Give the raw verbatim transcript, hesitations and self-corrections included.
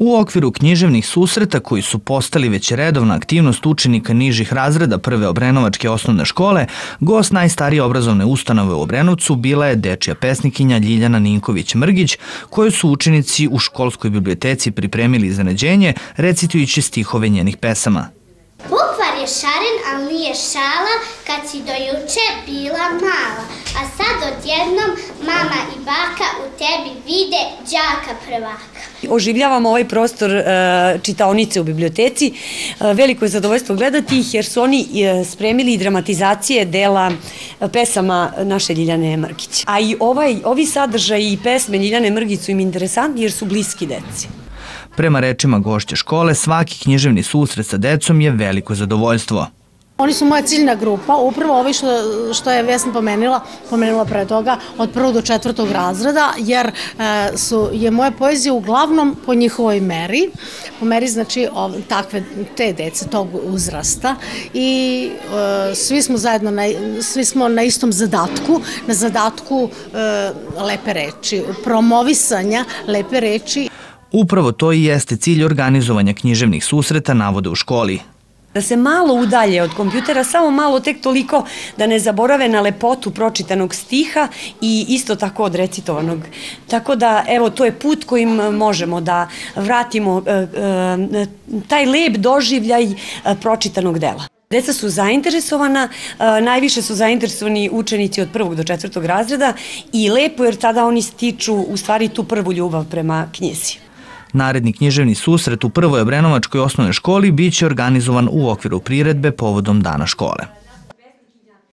U okviru književnih susreta, koji su postali već redovna aktivnost učenika nižih razreda Prve obrenovačke osnovne škole, gost najstarije obrazovne ustanove u Obrenovcu bila je dečija pesnikinja Ljiljana Ninković-Mrgić, koju su učenici u školskoj biblioteci pripremili iznenađenje, recitujući stihove njenih pesama. Bukvar je šaren, ali nije šala, kad si do juče bila mala, a sad odjednom mama i baka u tebi vide đaka prvaka. Oživljavamo ovaj prostor čitaonice u biblioteci. Veliko je zadovoljstvo gledati ih jer su oni spremili dramatizacije dela pesama naše Ljiljane Mrgić. A i ovi sadržaji i pesme Ljiljane Mrgić su im interesantni jer su bliski deci. Prema rečima gošće škole, svaki književni susret sa decom je veliko zadovoljstvo. Oni su moja ciljna grupa, upravo ovi što je Vesna pomenula, pomenula pre toga, od prvog do četvrtog razreda, jer je moja poezija uglavnom po njihovoj meri, po meri znači takve te dece, tog uzrasta, i svi smo zajedno, svi smo na istom zadatku, na zadatku lepe reči, promovisanja lepe reči. Upravo to i jeste cilj organizovanja književnih susreta, navode u školi. Da se malo udalje od kompjutera, samo malo, tek toliko da ne zaborave na lepotu pročitanog stiha i isto tako od recitovanog. Tako da, evo, to je put kojim možemo da vratimo taj lep doživljaj pročitanog dela. Deca su zainteresovana, najviše su zainteresovani učenici od prvog do četvrtog razreda i lepo jer tada oni stiču u stvari tu prvu ljubav prema knjizi. Naredni književni susret u Prvoj obrenovačkoj osnovnoj školi biće organizovan u okviru priredbe povodom Dana škole.